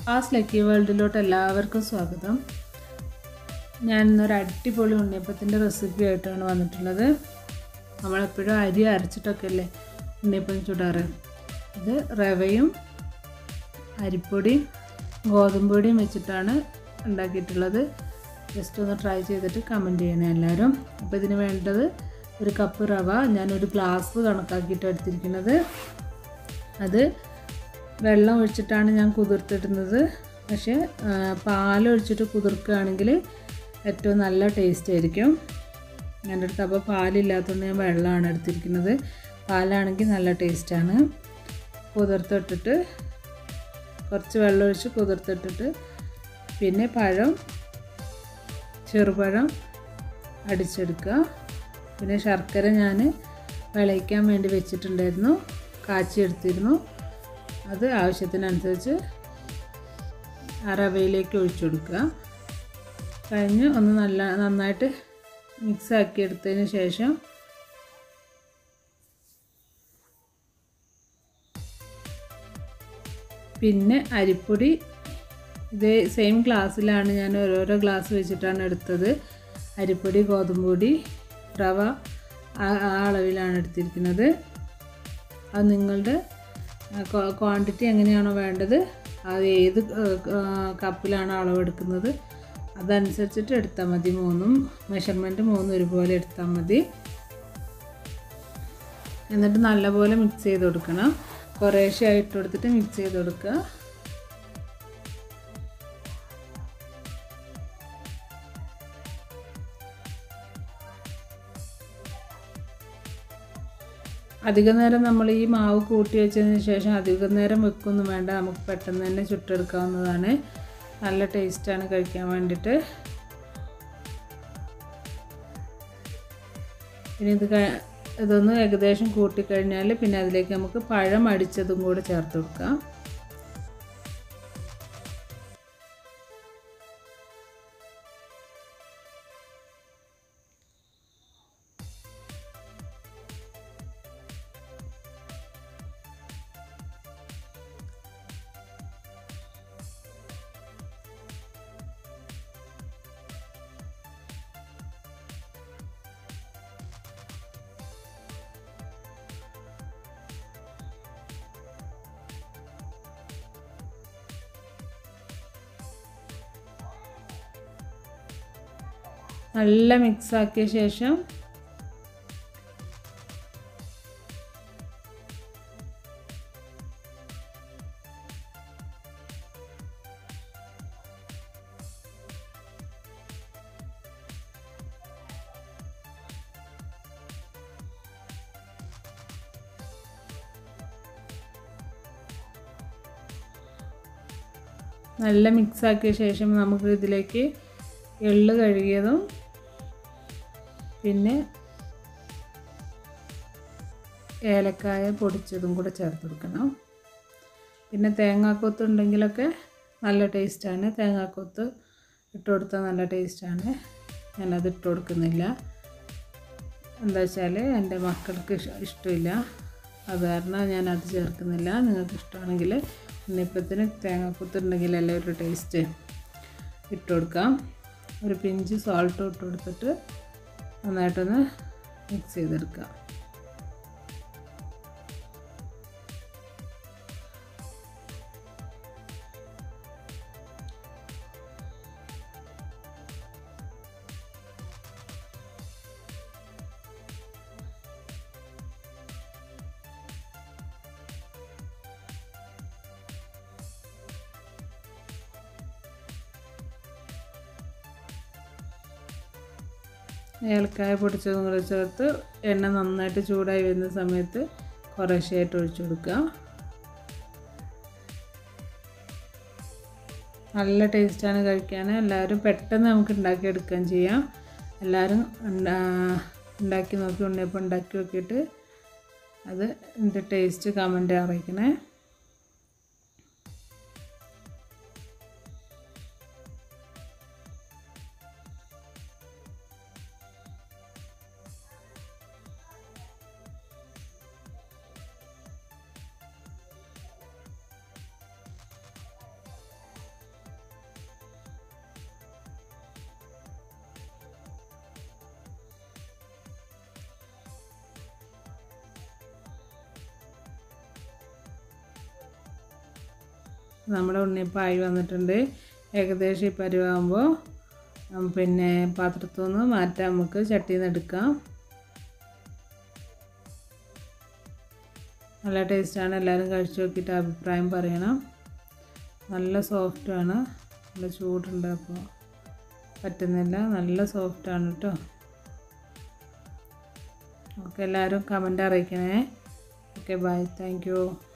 As lucky വേൾഡിലോട്ട് എല്ലാവർക്കും സ്വാഗതം. ഞാൻ ഇന്നൊരു അടിപൊളി ഉണ്ണിയപ്പത്തിൻ്റെ റെസിപ്പി ആയിട്ടാണ് വന്നിട്ടുള്ളത്. നമ്മളെപ്പോഴും അരി അരച്ചിട്ടൊക്കെ അല്ലേ ഉണ്ണിയപ്പം ചുടാറ്. ഇത് റവയും അരിപ്പൊടിയും ഗോതമ്പ് പൊടിയും വെച്ചിട്ടാണ് ഉണ്ടാക്കിയിട്ടുള്ളത്. ജസ്റ്റ് ഒന്ന് ട്രൈ ചെയ്തിട്ട് കമൻറ്റ് ചെയ്യണേ എല്ലാവരും. അപ്പോൾ ഇതിന് വേണ്ടത് ഒരു കപ്പ് റവ, ഞാനൊരു ഗ്ലാസ് കണക്കാക്കിയിട്ട് എടുത്തിരിക്കുന്നത്. അത് വെള്ളം ഒഴിച്ചിട്ടാണ് ഞാൻ കുതിർത്തിടുന്നത്. പക്ഷേ പാലൊഴിച്ചിട്ട് കുതിർക്കുകയാണെങ്കിൽ ഏറ്റവും നല്ല ടേസ്റ്റ് ആയിരിക്കും. എൻ്റെ അടുത്ത് അപ്പോൾ പാലില്ലാത്തതുകൊണ്ട് ഞാൻ വെള്ളമാണ് എടുത്തിരിക്കുന്നത്. പാലാണെങ്കിൽ നല്ല ടേസ്റ്റാണ്. കുതിർത്തിട്ടിട്ട് കുറച്ച് വെള്ളം ഒഴിച്ച് കുതിർത്തിട്ടിട്ട് പിന്നെ ചെറുപഴം അടിച്ചെടുക്കുക. പിന്നെ ശർക്കര ഞാൻ വിളയിക്കാൻ വേണ്ടി വെച്ചിട്ടുണ്ടായിരുന്നു, കാച്ചിയെടുത്തിരുന്നു. അത് ആവശ്യത്തിനനുസരിച്ച് ആ റവയിലേക്ക് ഒഴിച്ചു കൊടുക്കുക. കഴിഞ്ഞ് ഒന്ന് നന്നായിട്ട് മിക്സാക്കി എടുത്തതിന് ശേഷം പിന്നെ അരിപ്പൊടി ഇതേ സെയിം ഗ്ലാസ്സിലാണ് ഞാൻ ഓരോരോ ഗ്ലാസ് വെച്ചിട്ടാണ് എടുത്തത്. അരിപ്പൊടി, ഗോതമ്പ് പൊടി, റവ ആ അളവിലാണ് എടുത്തിരിക്കുന്നത്. അത് നിങ്ങളുടെ ക്വാണ്ടിറ്റി എങ്ങനെയാണോ വേണ്ടത്, അത് ഏത് കപ്പിലാണോ അളവെടുക്കുന്നത് അതനുസരിച്ചിട്ട് എടുത്താൽ മതി. മെഷർമെൻറ്റ് മൂന്നും ഒരുപോലെ എടുത്താൽ മതി. എന്നിട്ട് നല്ലപോലെ മിക്സ് ചെയ്ത് കൊടുക്കണം. കുറേശ്ശെ ആയിട്ട് കൊടുത്തിട്ട് മിക്സ് ചെയ്ത് കൊടുക്കുക. അധിക നേരം നമ്മൾ ഈ മാവ് കൂട്ടി വെച്ചതിന് ശേഷം അധിക നേരം വെക്കൊന്നും വേണ്ട. നമുക്ക് പെട്ടെന്ന് തന്നെ ചുട്ടെടുക്കാവുന്നതാണ്. നല്ല ടേസ്റ്റാണ് കഴിക്കാൻ വേണ്ടിയിട്ട്. ഇനി ഇതൊന്ന് ഏകദേശം കൂട്ടിക്കഴിഞ്ഞാൽ പിന്നെ അതിലേക്ക് നമുക്ക് പഴം അടിച്ചതും കൂടെ ചേർത്ത് കൊടുക്കാം. നല്ല മിക്സാക്കിയ ശേഷം നമുക്ക് ഇതിലേക്ക് എള്ള് കഴുകിയതും പിന്നെ ഏലക്കായ പൊടിച്ചതും കൂടെ ചേർത്ത് കൊടുക്കണം. പിന്നെ തേങ്ങാക്കൊത്ത് ഉണ്ടെങ്കിലൊക്കെ നല്ല ടേസ്റ്റാണ്. തേങ്ങാക്കൊത്ത് ഇട്ട് കൊടുത്താൽ നല്ല ടേസ്റ്റാണ്. ഞാനത് ഇട്ട് കൊടുക്കുന്നില്ല. എന്താ വെച്ചാൽ എൻ്റെ മക്കൾക്ക് ഇഷ്ടമില്ല, അത് കാരണം ഞാനത് ചേർക്കുന്നില്ല. നിങ്ങൾക്ക് ഇഷ്ടമാണെങ്കിൽ ഉണ്ണിയപ്പത്തിന് തേങ്ങാക്കൊത്ത് ഉണ്ടെങ്കിലല്ലേ ഒരു ടേസ്റ്റ്. ഇട്ട് കൊടുക്കാം. ഒരു പിഞ്ച് സോൾട്ട് ഇട്ട് കൊടുത്തിട്ട് നന്നായിട്ടൊന്ന് മിക്സ് ചെയ്തെടുക്കുക. ഏലക്കായ പൊടിച്ചതും കൂടെ ചേർത്ത് എണ്ണ നന്നായിട്ട് ചൂടായി വരുന്ന സമയത്ത് കുറേശ്ശെയായിട്ട് ഒഴിച്ചു കൊടുക്കുക. നല്ല ടേസ്റ്റാണ് കഴിക്കാൻ. എല്ലാവരും പെട്ടെന്ന് നമുക്ക് ഉണ്ടാക്കിയെടുക്കുകയും ചെയ്യാം. എല്ലാവരും ഉണ്ടാക്കി നോക്കി ഉണ്ണിയപ്പം ഉണ്ടാക്കി നോക്കിയിട്ട് അത് എൻ്റെ ടേസ്റ്റ് കമൻറ്റ് അറിയിക്കണേ. നമ്മുടെ ഉണ്ണിയപ്പം ആയി വന്നിട്ടുണ്ട്. ഏകദേശം ഈ പരുവാകുമ്പോൾ പിന്നെ പാത്രത്തിൽ നിന്ന് മാറ്റാൻ നമുക്ക് ചട്ടിയിൽ നിന്ന് എടുക്കാം. നല്ല ടേസ്റ്റാണ്. എല്ലാവരും കഴിച്ച് നോക്കിയിട്ട് അഭിപ്രായം പറയണം. നല്ല സോഫ്റ്റാണ്. നല്ല ചൂടുണ്ട്, അപ്പോൾ പറ്റുന്നില്ല. നല്ല സോഫ്റ്റാണ് കേട്ടോ. ഓക്കെ, എല്ലാവരും കമൻറ്റ് അറിയിക്കണേ. Okay, bye. Thank U.